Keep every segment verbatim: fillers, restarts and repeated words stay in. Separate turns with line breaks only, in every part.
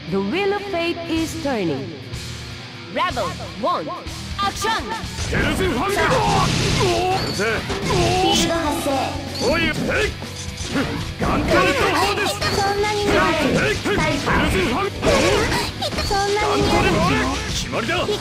The wheel of fate is turning. Rebel one. Action!
ヘルズファング。
フィールド発生。
おい、ヘイ。ガントレット砲です。
そんなに似合う。
ヘルズファング。
そんなに似合う。
決まりだ。
行くよ。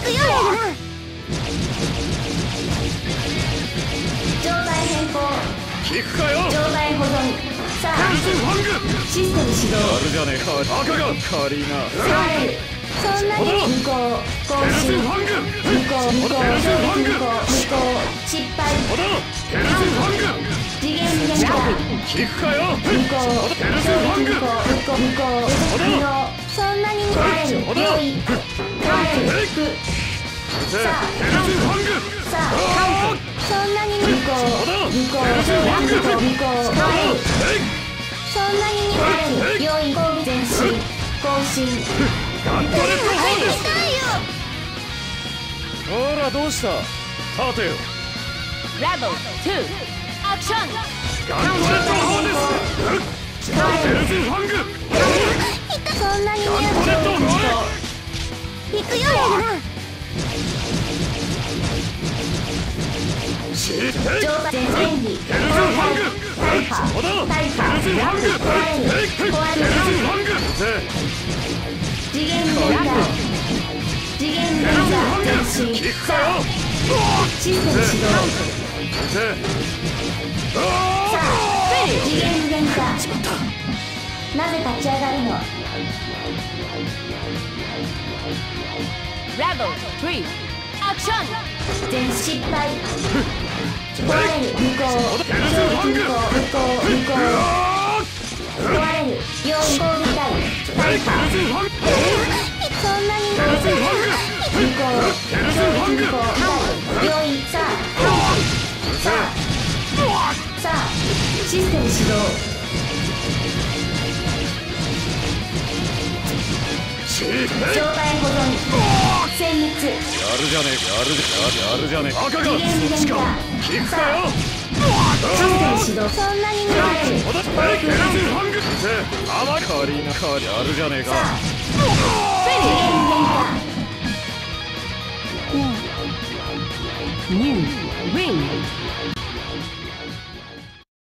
状態変更。
聞くかよ。
状態保存。さあ、
ヘルズファング。
システム始動。
あるじゃねえか。赤がカリーナ。
触れる。そんなに無効。更
ヘルズ
新。
ファング。
無効無効無効無効失敗。
ほど。ヘルズファング。
次元変化。
聞くかよ。
無効
ヘルズファング。
無効無効無効不能。そんなに似合える。良い。変える。服。さあ、
ヘルズファング。
さあ、そんなに無効無効無効無効変える。そんなに似合える。良い。前進更新。
ガントレット砲です。ほらどうした。立てよ。
Rebel two. Action!
ガントレット砲です。ヘルズファング。
そんなに似合う。
ガントレット砲。
行くよ。
シーテイ。
状態前儀。
ヘルズファング。
大破
ほど。
大破
ヘルズファング。
壊れる壊れる
ヘルズファング。
次元変化次元変化前進
聞くかよ。
システム始動さあ次元変化なぜ立ち上がるの。
Rebel three. Action!
全失敗壊れる無効衝撃無効無効無効壊れる要攻撃体大破そんなに似合う。無効衝撃無効用意さあさあさあシステム始動状態保存戦慄
やるじゃねえ。やるじゃやるじゃねえ。赤が
次元変化
聞くかよ。
システム始動そんなに似合える。
ヘルズファング。あまりカリーナカリやるじゃねえか。
次元変化
New win.